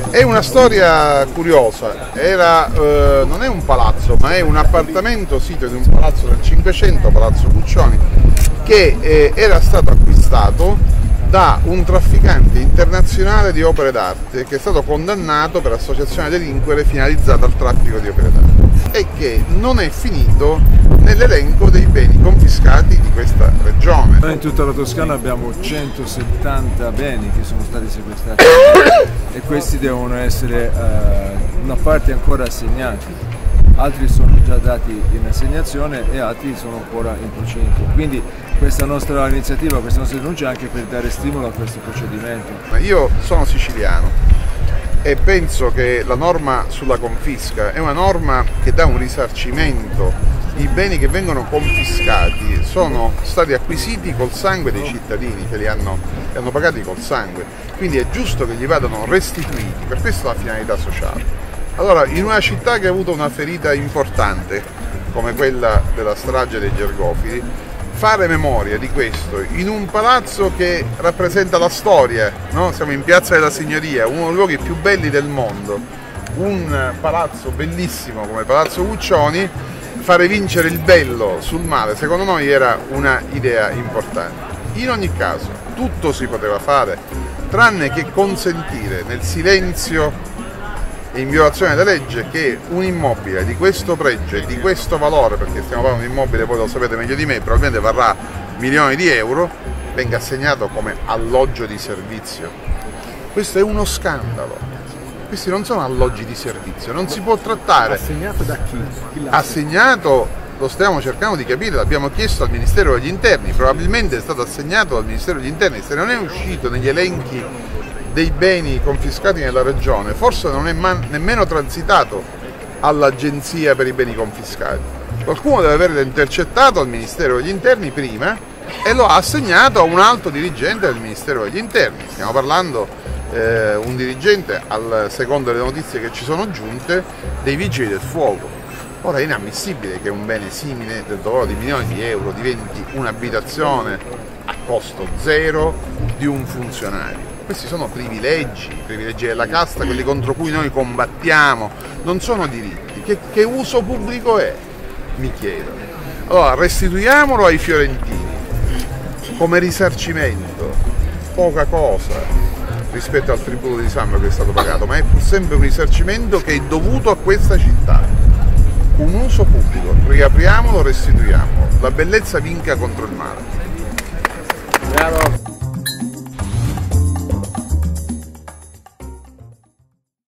È una storia curiosa, non è un palazzo ma è un appartamento sito in un palazzo del Cinquecento, Palazzo Guccioni, che era stato acquistato da un trafficante internazionale di opere d'arte che è stato condannato per associazione a delinquere finalizzata al traffico di opere d'arte e che non è finito nell'elenco dei beni confiscati di questa regione. Noi in tutta la Toscana abbiamo 170 beni che sono stati sequestrati e questi devono essere una parte ancora assegnati, altri sono già dati in assegnazione e altri sono ancora in procinto. Quindi questa nostra iniziativa, questa nostra denuncia è anche per dare stimolo a questo procedimento. Io sono siciliano e penso che la norma sulla confisca è una norma che dà un risarcimento. I beni che vengono confiscati sono stati acquisiti col sangue dei cittadini, che li hanno pagati col sangue, quindi è giusto che gli vadano restituiti, per questo la finalità sociale. Allora, in una città che ha avuto una ferita importante come quella della strage dei Gergofili, fare memoria di questo in un palazzo che rappresenta la storia, no? Siamo in Piazza della Signoria, uno dei luoghi più belli del mondo, un palazzo bellissimo come Palazzo Guccioni, fare vincere il bello sul male, secondo noi era una idea importante. In ogni caso, tutto si poteva fare, tranne che consentire nel silenzio e in violazione della legge che un immobile di questo pregio e di questo valore, perché stiamo parlando di un immobile, voi lo sapete meglio di me, probabilmente varrà milioni di euro, venga assegnato come alloggio di servizio. Questo è uno scandalo. Questi non sono alloggi di servizio, non si può trattare. Assegnato da chi? Assegnato, lo stiamo cercando di capire, l'abbiamo chiesto al Ministero degli Interni, probabilmente è stato assegnato dal Ministero degli Interni, se non è uscito negli elenchi dei beni confiscati nella regione, forse non è nemmeno transitato all'Agenzia per i beni confiscati. Qualcuno deve averlo intercettato al Ministero degli Interni prima e lo ha assegnato a un alto dirigente del Ministero degli Interni. Stiamo parlando un dirigente, secondo le notizie che ci sono giunte, dei Vigili del Fuoco. Ora è inammissibile che un bene simile del valore di milioni di euro diventi un'abitazione a costo zero di un funzionario. Questi sono privilegi della casta, quelli contro cui noi combattiamo, non sono diritti. Che uso pubblico è? Mi chiedo. Allora restituiamolo ai fiorentini come risarcimento, poca cosa rispetto al tributo di sangue che è stato pagato, ma è pur sempre un risarcimento che è dovuto a questa città. Un uso pubblico, riapriamolo, restituiamolo. La bellezza vinca contro il male. Bravo.